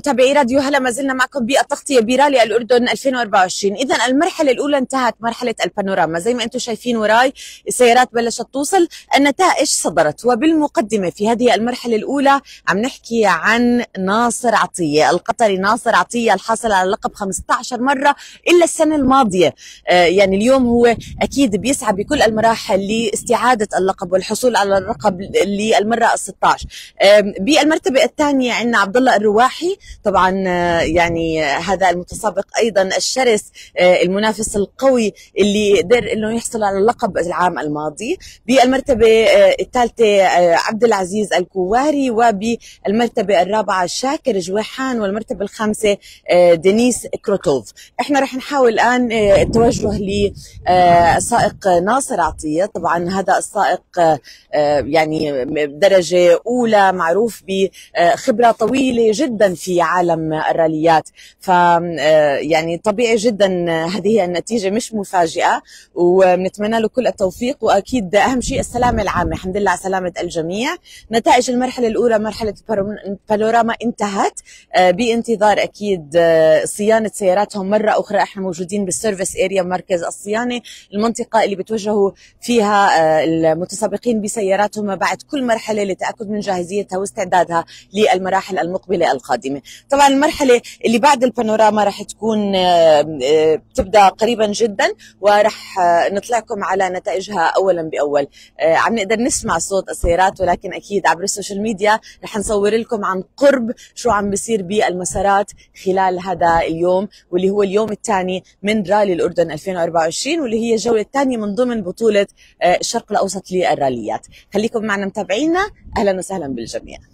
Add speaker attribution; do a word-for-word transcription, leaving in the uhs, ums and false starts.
Speaker 1: متابعي راديو هلا، ما زلنا معكم بالتغطية برالي الأردن ألفين وأربعة وعشرين. إذا المرحلة الأولى انتهت، مرحلة البانوراما. زي ما أنتم شايفين وراي السيارات بلشت توصل، النتائج صدرت. وبالمقدمة في هذه المرحلة الأولى عم نحكي عن ناصر عطية القطري. ناصر عطية الحاصل على اللقب خمسة عشر مرة إلا السنة الماضية. آه يعني اليوم هو أكيد بيسعى بكل المراحل لاستعادة اللقب والحصول على اللقب للمرة الستة عشر. آه بالمرتبة الثانية عندنا عبد الله الرواحي، طبعا يعني هذا المتسابق ايضا الشرس، المنافس القوي اللي قدر انه يحصل على اللقب العام الماضي. بالمرتبه الثالثه عبد العزيز الكواري، وبالمرتبه الرابعه شاكر جويحان، والمرتبه الخامسه دينيس كروتوف. احنا رح نحاول الان التوجه للسائق ناصر عطيه. طبعا هذا السائق يعني درجه اولى، معروف بخبره طويله جدا في عالم الراليات، ف يعني طبيعي جدا هذه النتيجه مش مفاجئه، ونتمنى له كل التوفيق. واكيد اهم شيء السلامه العامه، الحمد لله على سلامه الجميع. نتائج المرحله الاولى مرحله البانوراما انتهت، بانتظار اكيد صيانه سياراتهم مره اخرى. احنا موجودين بالسيرفيس اريا، مركز الصيانه، المنطقه اللي بتوجهوا فيها المتسابقين بسياراتهم بعد كل مرحله لتاكد من جاهزيتها واستعدادها للمراحل المقبله القادمه. طبعا المرحله اللي بعد البانوراما راح تكون تبدا قريبا جدا، وراح نطلعكم على نتائجها اولا باول. عم نقدر نسمع صوت السيارات، ولكن اكيد عبر السوشيال ميديا رح نصور لكم عن قرب شو عم بيصير بالمسارات خلال هذا اليوم، واللي هو اليوم الثاني من رالي الاردن ألفين وأربعة وعشرين، واللي هي الجوله الثانيه من ضمن بطوله الشرق الاوسط للراليات. خليكم معنا متابعينا، اهلا وسهلا بالجميع.